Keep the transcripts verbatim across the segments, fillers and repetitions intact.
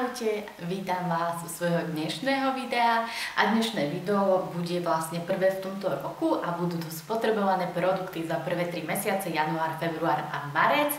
Ahojte, vítam vás u svojho dnešného videa a dnešné video bude vlastne prvé v tomto roku a budú to spotrebované produkty za prvé tri mesiace, január, február a marec.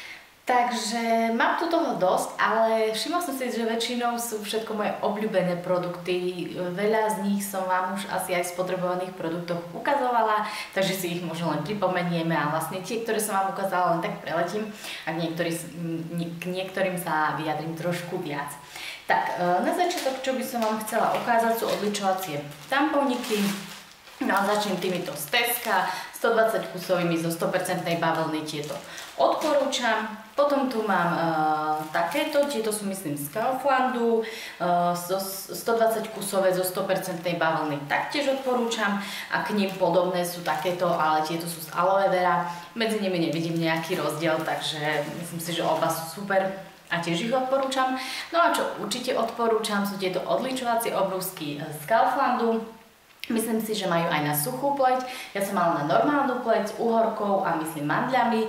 Takže mám tu toho dosť, ale všimla som si, že väčšinou sú všetko moje obľúbené produkty. Veľa z nich som vám už asi aj v spotrebovaných produktoch ukazovala, takže si ich možno len pripomenieme a vlastne tie, ktoré som vám ukázala, len tak preletím a k, niektorý, k niektorým sa vyjadrím trošku viac. Tak, na začiatok, čo by som vám chcela ukázať, sú odličovacie tampóniky. No a začnem týmito z Teska, stodvadsať kusovými zo sto percent bavlny, tieto odporúčam. Potom tu mám uh, takéto, tieto sú myslím z Kauflandu, uh, stodvadsať kusové zo sto percent bavlny, taktiež odporúčam. A k nim podobné sú takéto, ale tieto sú z aloe vera. Medzi nimi nevidím nejaký rozdiel, takže myslím si, že oba sú super. A tiež ich odporúčam. No a čo určite odporúčam, sú tieto odličovacie obrúsky z Kauflandu. Myslím si, že majú aj na suchú pleť. Ja som mala na normálnu pleť s uhorkou a myslím mandľami.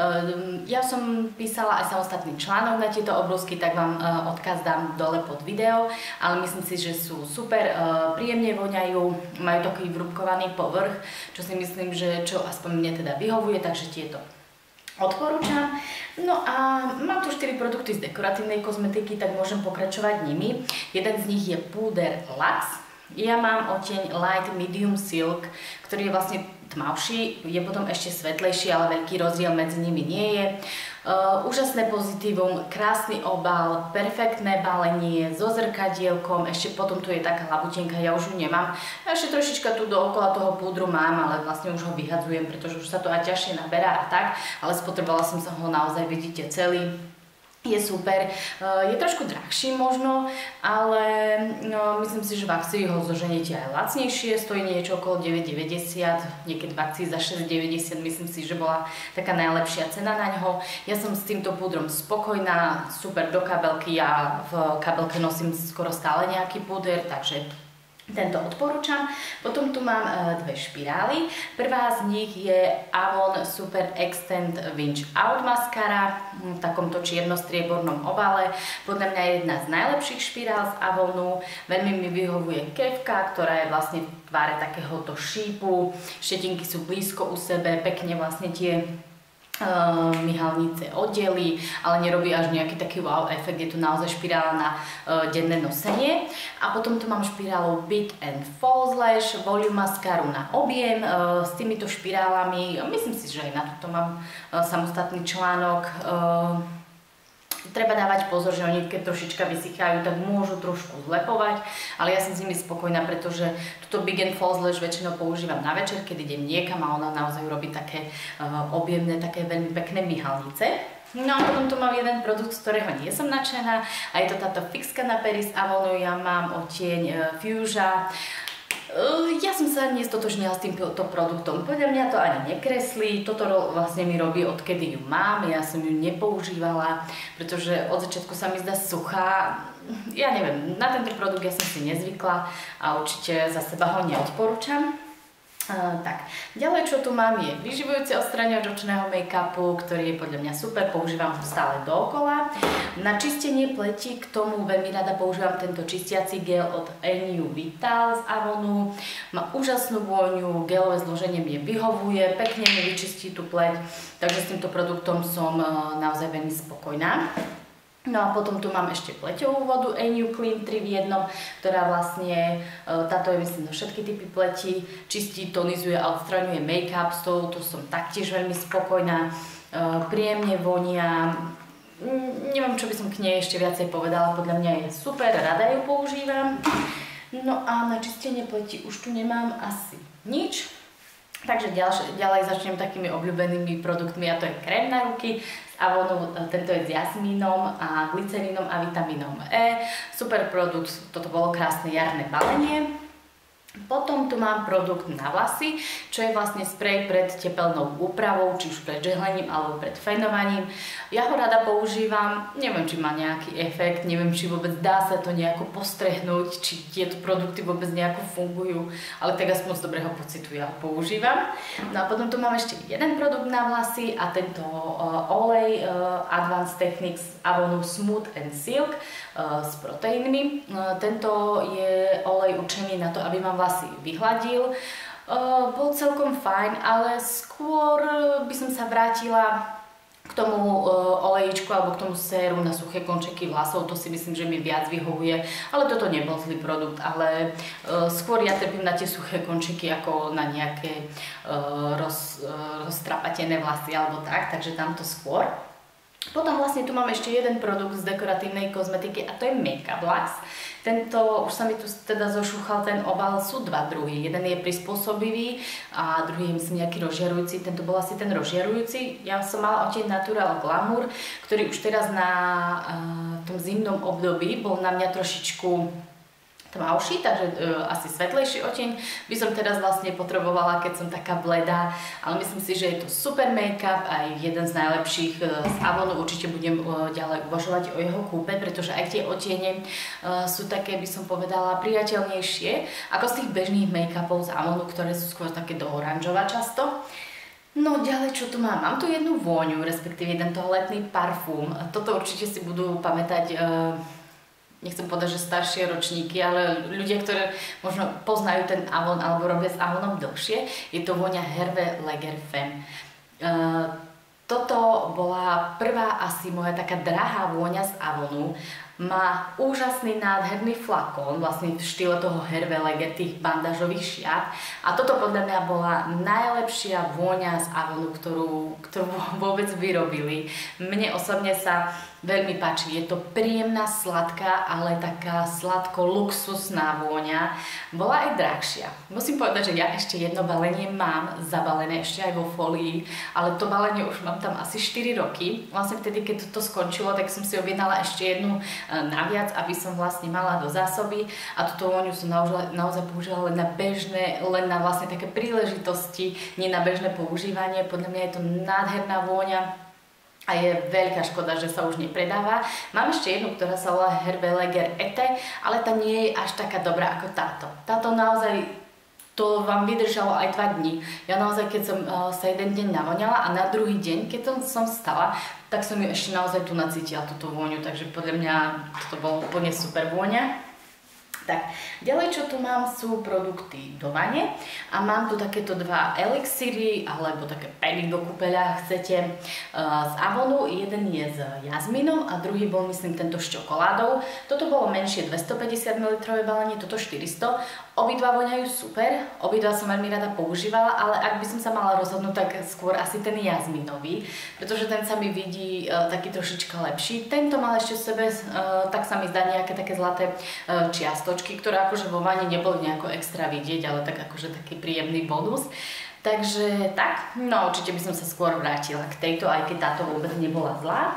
Ja som písala aj samostatný článok na tieto obrúsky, tak vám odkaz dám dole pod video. Ale myslím si, že sú super, príjemne voňajú, majú taký vrúbkovaný povrch, čo si myslím, že čo aspoň mne teda vyhovuje, takže tieto odporúčam. No a mám tu štyri produkty z dekoratívnej kozmetiky, tak môžem pokračovať nimi. Jeden z nich je púder Lux. Ja mám odtieň Light Medium Silk, ktorý je vlastne tmavší, je potom ešte svetlejší, ale veľký rozdiel medzi nimi nie je. Uh, úžasné pozitívum, krásny obal, perfektné balenie so zrkadielkom, ešte potom tu je taká labutenka, ja už ju nemám. Ešte trošička tu dookola toho púdru mám, ale vlastne už ho vyhadzujem, pretože už sa to aj ťažšie naberá a tak, ale spotrebovala som sa ho naozaj, vidíte, celý. Je super, je trošku drahší možno, ale no, myslím si, že v akcii ho zoženiete aj lacnejšie, stojí niečo okolo deväť deväťdesiat, niekedy v akcii za šesť deväťdesiat, myslím si, že bola taká najlepšia cena na ňo. Ja som s týmto púdrom spokojná, super do kabelky, ja v kabelke nosím skoro stále nejaký púder, takže tento odporúčam. Potom tu mám uh, dve špirály. Prvá z nich je Avon Super Extend Winch Out Mascara v takomto čierno-striebornom obale. Podľa mňa je jedna z najlepších špirál z Avonu. Veľmi mi vyhovuje kefka, ktorá je vlastne v tváre takéhoto šípu. Štetinky sú blízko u sebe, pekne vlastne tie Uh, myhalnice oddeli, ale nerobí až nejaký taký wow efekt, je tu naozaj špirála na uh, denné nosenie. A potom tu mám špirálu Big and Falls Lash Volume Mascaru na objem uh, s týmito špirálami. Myslím si, že aj na toto mám uh, samostatný článok. Uh, Treba dávať pozor, že oni keď trošička vysychajú, tak môžu trošku zlepovať, ale ja som s nimi spokojná, pretože túto Big and Falls Lash väčšinou používam na večer, keď idem niekam a ona naozaj robí také uh, objemné, také veľmi pekné myhalnice. No a potom tu mám jeden produkt, z ktorého nie som nadšená a je to táto fixka na pery z Avonu. Ja mám odtieň uh, Fuchsia. Ja som sa nestotožnila s týmto produktom, podľa mňa to ani nekreslí, toto vlastne mi robí odkedy ju mám, ja som ju nepoužívala, pretože od začiatku sa mi zdá suchá, ja neviem, na tento produkt ja som si nezvykla a určite za seba ho neodporúčam. Uh, tak, ďalej čo tu mám je vyživujúci odstraňovač očného make-upu, ktorý je podľa mňa super, používam ho stále dookola. Na čistenie pleti k tomu veľmi rada používam tento čistiaci gel od en ú Vital z Avonu. Má úžasnú vôňu, gelové zloženie mne vyhovuje, pekne mi vyčistí tú pleť, takže s týmto produktom som uh, naozaj veľmi spokojná. No a potom tu mám ešte pleťovú vodu en ú Clean tri v jednom, ktorá vlastne, táto je myslím na všetky typy pleti, čistí, tonizuje a odstraňuje make-up, s touto som taktiež veľmi spokojná, príjemne vonia, neviem čo by som k nej ešte viacej povedala, podľa mňa je super, rada ju používam. No a na čistenie pleti už tu nemám asi nič. Takže ďalej, ďalej začnem takými obľúbenými produktmi a to je krém na ruky z Avonu, tento je s jasmínom a glycerínom a vitamínom E. Super produkt, toto bolo krásne jarné balenie. Potom tu mám produkt na vlasy, čo je vlastne sprej pred tepelnou úpravou, či už pred žehlením alebo pred fajnovaním. Ja ho rada používam, neviem, či má nejaký efekt, neviem, či vôbec dá sa to nejako postrehnúť, či tieto produkty vôbec nejako fungujú, ale tak aspoň z dobrého pocitu ja ho používam. No a potom tu mám ešte jeden produkt na vlasy a tento uh, olej uh, Advanced Techniques Avonu Smooth and Silk uh, s proteínmi. Uh, tento je olej určený na to, aby vám vlasy vyhladil. Uh, bol celkom fajn, ale skôr by som sa vrátila k tomu uh, olejičku alebo k tomu séru na suché končeky vlasov. To si myslím, že mi viac vyhovuje, ale toto nebol zlý produkt, ale uh, skôr ja trpím na tie suché končeky ako na nejaké uh, roz, uh, roztrapatené vlasy alebo tak, takže tamto skôr. Potom vlastne tu mám ešte jeden produkt z dekoratívnej kozmetiky a to je Makeup Lux. Tento, už sa mi tu teda zošúchal ten obal, sú dva druhy. Jeden je prispôsobivý a druhý je myslím nejaký rozžiarujúci. Tento bol asi ten rozžiarujúci. Ja som mala odtieň Natural Glamour, ktorý už teraz na uh, tom zimnom období bol na mňa trošičku tmavší, takže e, asi svetlejší oteň by som teraz vlastne potrebovala, keď som taká bledá, ale myslím si, že je to super make-up aj jeden z najlepších e, z Avonu. Určite budem e, ďalej uvažovať o jeho kúpe, pretože aj tie otiene e, sú také, by som povedala, priateľnejšie ako z tých bežných make-upov z Avonu, ktoré sú skôr také do oranžova často. No ďalej, čo tu mám? Mám tu jednu vôňu, respektíve jeden toaletný parfum. Toto určite si budú pamätať e, nechcem povedať, že staršie ročníky, ale ľudia, ktorí možno poznajú ten Avon alebo robia s Avonom dlhšie, je to vôňa Hervé Leger Femme. Uh, toto bola prvá asi moja taká drahá vôňa z Avonu. Má úžasný, nádherný flakón, vlastne v štýle toho Hervé Leger, tých bandážových šiat. A toto podľa mňa bola najlepšia vôňa z Avonu, ktorú, ktorú vôbec vyrobili. Mne osobne sa veľmi páči. Je to príjemná, sladká, ale taká sladko-luxusná vôňa. Bola aj drahšia. Musím povedať, že ja ešte jedno balenie mám zabalené ešte aj vo folii, ale to balenie už mám tam asi štyri roky. Vlastne vtedy, keď to skončilo, tak som si objednala ešte jednu naviac, aby som vlastne mala do zásoby. A túto vôňu som naozaj, naozaj použila len na bežné, len na vlastne také príležitosti, nie na bežné používanie. Podľa mňa je to nádherná vôňa. A je veľká škoda, že sa už nepredáva. Mám ešte jednu, ktorá sa volá Hervé Leger Ete, ale tá nie je až taká dobrá ako táto. Táto naozaj, to vám vydržalo aj dva dní. Ja naozaj, keď som uh, sa jeden deň navoňala a na druhý deň, keď som stala, tak som ju ešte naozaj tu nacítila, túto vôňu. Takže podľa mňa toto bolo úplne super vôňa. Tak, ďalej čo tu mám sú produkty do vane a mám tu takéto dva elixíry alebo také peny do kúpeľa, chcete, uh, z Avonu. Jeden je s jazminom a druhý bol myslím tento s čokoládou. Toto bolo menšie dvestopäťdesiat mililitrov balenie, toto štyristo. Obidva voňajú super, obidva som veľmi rada používala, ale ak by som sa mala rozhodnúť, tak skôr asi ten jazminový, pretože ten sa mi vidí uh, taký trošička lepší. Tento mal ešte v sebe, uh, tak sa mi zdá nejaké také zlaté uh, čiastočky, ktoré akože vo vani neboli nejako extra vidieť, ale tak akože taký príjemný bonus. Takže tak, no určite by som sa skôr vrátila k tejto, aj keď táto vôbec nebola zlá.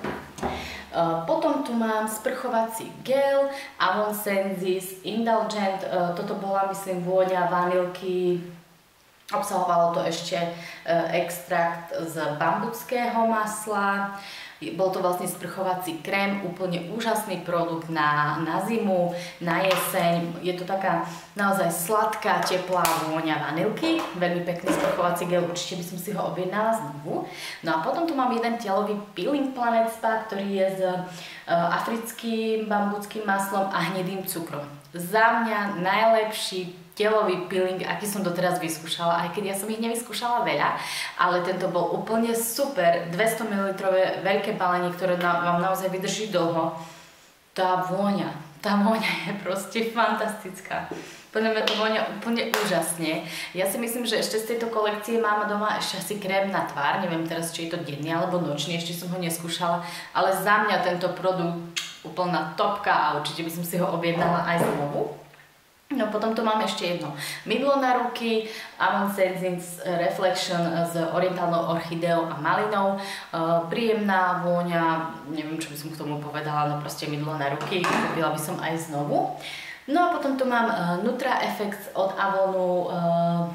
Potom tu mám sprchovací gel Avon Senses Indulgent. Toto bola myslím vôňa vanilky. Obsahovalo to ešte extrakt z bambuckého masla. Bol to vlastne sprchovací krém, úplne úžasný produkt na, na zimu, na jeseň. Je to taká naozaj sladká, teplá vôňa vanilky. Veľmi pekný sprchovací gel, určite by som si ho objednala znovu. No a potom tu mám jeden telový peeling Planet Spa, ktorý je s uh, africkým bambuckým maslom a hnedým cukrom. Za mňa najlepší telový peeling, aký som doteraz vyskúšala, aj keď ja som ich nevyskúšala veľa, ale tento bol úplne super, dvesto mililitrov veľké balenie, ktoré na, vám naozaj vydrží dlho. Tá vôňa, tá vôňa je proste fantastická. Podľa mňa to vôňa úplne úžasne. Ja si myslím, že ešte z tejto kolekcie mám doma ešte asi krém na tvár, neviem teraz, či je to denný alebo nočný, ešte som ho neskúšala, ale za mňa tento produkt úplná topka a určite by som si ho objednala aj znovu. No potom tu mám ešte jedno mydlo na ruky, Avon Senses Reflection s orientálnou orchideou a malinou. Uh, príjemná vôňa, neviem čo by som k tomu povedala, no proste mydlo na ruky, kúpila by som aj znovu. No a potom tu mám uh, Nutra Effects od Avonu uh,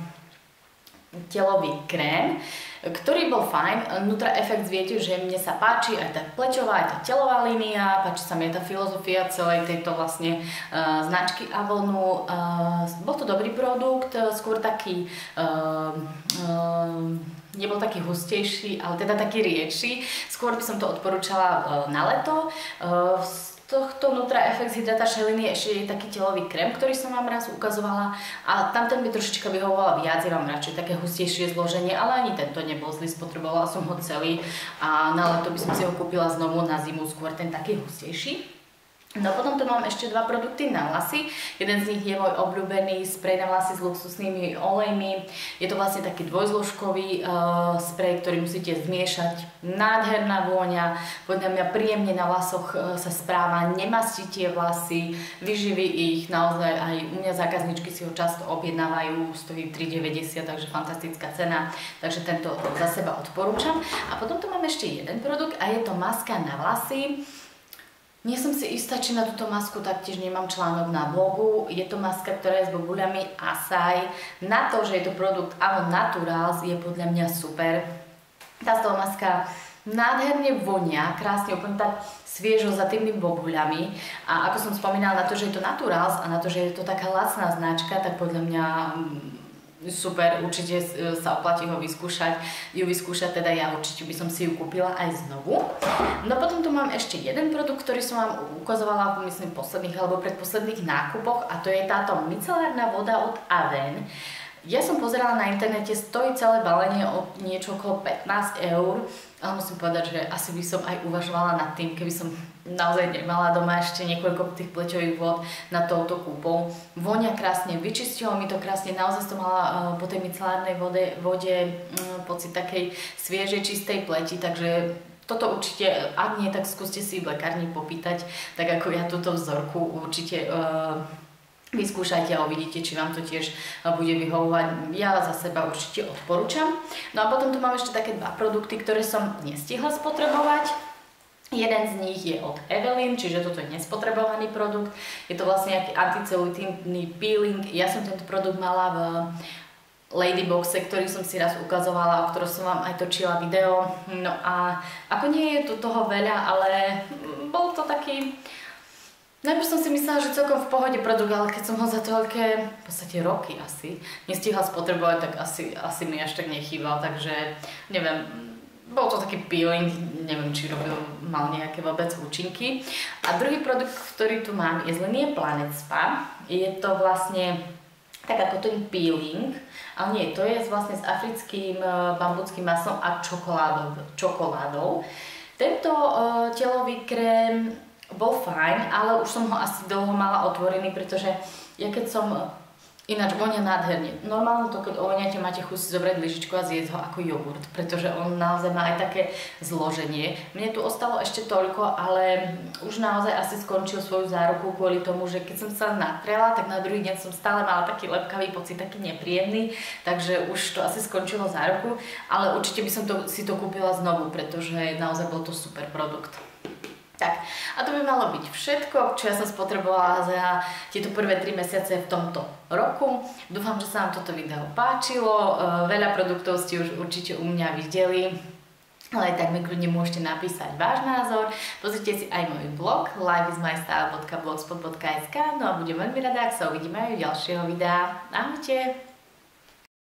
telový krém, ktorý bol fajn. Nutra Effects, viete, že mne sa páči aj tá plečová, aj tá telová línia, páči sa mi aj tá filozofia celej tejto vlastne uh, značky Avonu. Uh, bol to dobrý produkt, skôr taký uh, uh, nebol taký hustejší, ale teda taký riedší. Skôr by som to odporúčala uh, na leto. Uh, tohto Nutra Effects hydratačnej línie ešte je taký telový krém, ktorý som vám raz ukazovala a tam ten by trošička vyhovovala viac, ja mám radšej také hustejšie zloženie, ale ani tento nebol zlý, spotrebovala som ho celý a na leto by som si ho kúpila znovu, na zimu skôr ten taký hustejší. No potom tu mám ešte dva produkty na vlasy. Jeden z nich je môj obľúbený sprej na vlasy s luxusnými olejmi. Je to vlastne taký dvojzložkový uh, sprej, ktorý musíte zmiešať. Nádherná vôňa, podľa mňa príjemne na vlasoch uh, sa správa, nemastíte vlasy, vyživí ich, naozaj aj u mňa zákazničky si ho často objednávajú, stojí tri deväťdesiat, takže fantastická cena, takže tento za seba odporúčam. A potom tu mám ešte jeden produkt a je to maska na vlasy. Nie som si istá, či na túto masku taktiež nemám článok na blogu. Je to maska, ktorá je s bobuľami Acai. Na to, že je to produkt Avon Naturals, je podľa mňa super. Táto maska nádherne vonia, krásne, úplne tak sviežo za tými bobuľami. A ako som spomínala, na to, že je to Naturals a na to, že je to taká lacná značka, tak podľa mňa super, určite sa oplatí ho vyskúšať, ju vyskúšať, teda ja určite by som si ju kúpila aj znovu. No potom tu mám ešte jeden produkt, ktorý som vám ukazovala v myslím posledných alebo predposledných nákupoch a to je táto micelárna voda od Avène. Ja som pozerala na internete, stojí celé balenie o niečo okolo pätnásť eur, ale musím povedať, že asi by som aj uvažovala nad tým, keby som naozaj nemala doma ešte niekoľko tých plečových vôd na touto kúpou. Vonia krásne, vyčistilo mi to krásne, naozaj som mala uh, po tej micelárnej vode, vode um, pocit takej sviežej, čistej pleti, takže toto určite, ak nie, tak skúste si v lekárni popýtať, tak ako ja túto vzorku určite uh, vyskúšajte a uvidíte, či vám to tiež bude vyhovovať. Ja za seba určite odporúčam. No a potom tu mám ešte také dva produkty, ktoré som nestihla spotrebovať. Jeden z nich je od Evelyn, čiže toto je nespotrebovaný produkt. Je to vlastne nejaký anticelulitívny peeling. Ja som tento produkt mala v Ladyboxe, ktorý som si raz ukazovala, o ktorom som vám aj točila video. No a ako nie je tu toho veľa, ale bol to taký... Najprv som si myslela, že celkom v pohode produkt, ale keď som ho za toľké, v podstate roky asi, nestihla spotrebovať, tak asi, asi mi až tak nechýbal, takže neviem, bol to taký peeling, neviem, či robil, mal nejaké vôbec účinky. A druhý produkt, ktorý tu mám, je z linie Planet Spa. Je to vlastne tak ako ten peeling, ale nie, to je vlastne s africkým bambuckým maslom a čokoládou. čokoládou. Tento uh, telový krém bol fajn, ale už som ho asi dlho mala otvorený, pretože ja keď som... Ináč vonia nádherne. Normálne to, keď ovoniate, máte chuť si zobrať lyžičku a zjesť ho ako jogurt, pretože on naozaj má aj také zloženie. Mne tu ostalo ešte toľko, ale už naozaj asi skončil svoju záruku kvôli tomu, že keď som sa natrela, tak na druhý deň som stále mala taký lepkavý pocit, taký nepríjemný, takže už to asi skončilo záruku, ale určite by som to, si to kúpila znovu, pretože naozaj bol to super produkt. Tak, a to by malo byť všetko, čo ja som spotrebovala za tieto prvé tri mesiace v tomto roku. Dúfam, že sa vám toto video páčilo. Veľa produktov ste už určite u mňa videli, ale aj tak mi kľudne môžete napísať váš názor. Pozrite si aj môj blog life is my style dot blogspot dot es ká, no a budem veľmi rada, ak sa uvidíme aj u ďalšieho videa. Ahojte!